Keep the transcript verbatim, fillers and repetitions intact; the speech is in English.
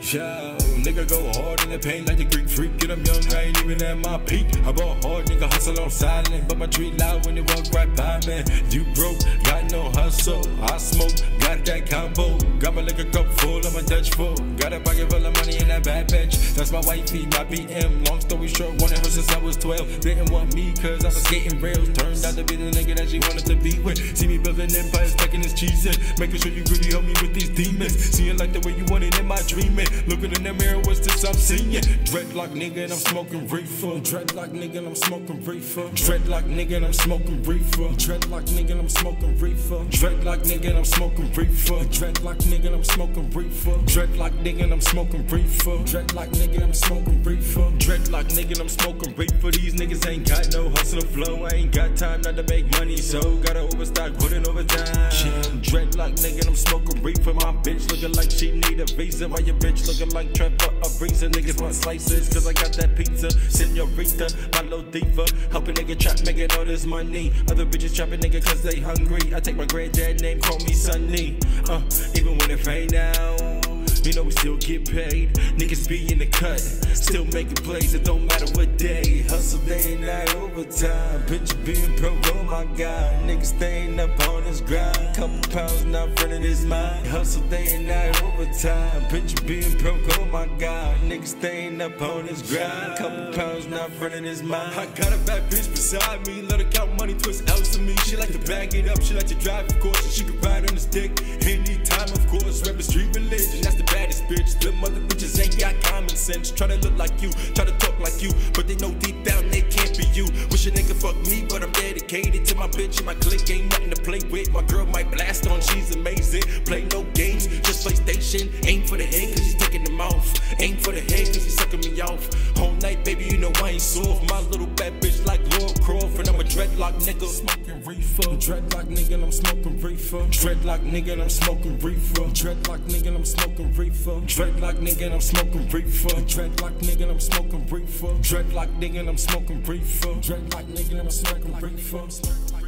Yo, nigga go hard in the pain like the Greek freak. Get I'm young, I ain't even at my peak. I ball hard, nigga hustle on silent, but my treat loud when they walk right by me. You broke, got no hustle. I smoke, got that combo. Got my liquor cup full, I'm a Dutch full. Got a pocket full of money in that bad bitch. That's my wifey, my B M. Long story short, wanted her since I was twelve. Didn't want me cause I was skating rails. Turned out to be the nigga that she wanted to be with. See me building empires, stacking his cheese in. Making sure you really help me with these demons. Seeing like the way you want it in my dreaming. Looking in the mirror, what's this I'm seeing? Dreadlock nigga and I'm smoking reefer. Dreadlock nigga and I'm smoking reefer. Dreadlock nigga and I'm smoking reefer. Dreadlock nigga and I'm smoking reefer. Dreadlock nigga and I'm smoking reefer. Dreadlock nigga and I'm smoking reefer. Dreadlock nigga and I'm smoking reefer. Dreadlock nigga and I'm smoking reefer. Dreadlock nigga and I'm smoking reefer. These niggas ain't got no hustle or flow. I ain't got time not to make money, so gotta overstock, putting overtime. Dreadlock nigga and I'm smoking reefer. My bitch looking like she need a visa. Why your bitch looking like Trevor Ariza? Niggas want slices cause I got that pizza. Senorita, my little diva. Helping nigga trap, making all this money. Other bitches trapping nigga cause they hungry. I take my granddad name, call me Sonny. Uh, even when it ain't now, you know we still get paid. Niggas be in the cut, still making plays. It don't matter what day. Hustle day and night overtime. Bitch being broke, oh my god. Niggas staying up on his grind. Couple pounds not running his mind. Hustle day and night overtime. Bitch being broke, oh my god. Niggas staying up on his grind. Couple pounds not running his mind. I got a bad bitch beside me. Let her count money, twist L's to me. She like to bag it up, she like to drive, of course. And she can ride on the stick anytime, of course. Rep street religion, that's the baddest bitch. Them other bitches ain't got common sense. Try to look like you, try to talk like you, but they know deep down they can't be you. Wish a nigga fuck me, but I'm dedicated to my bitch and my clique. Ain't nothing to play with. My girl might blast on, she's amazing. Play no games, just PlayStation. Aim for the head cause she's taking them off. Aim for the head cause she's sucking me off. Whole night, baby, you know I ain't soft. My little bad bitch like Lord Crawford. I'm a dreadlock nigga, smoking reefer. Dreadlock nigga and I'm smoking reefer. Dreadlock nigga and I'm smoking reefer. Dreadlock nigga and I'm smoking reefer. Dreadlock nigga and I'm smoking reefer. Dreadlock nigga and I'm smoking reefer. Dreadlock nigga and I'm smoking reefer. Dreadlock nigga and I'm smoking reefer.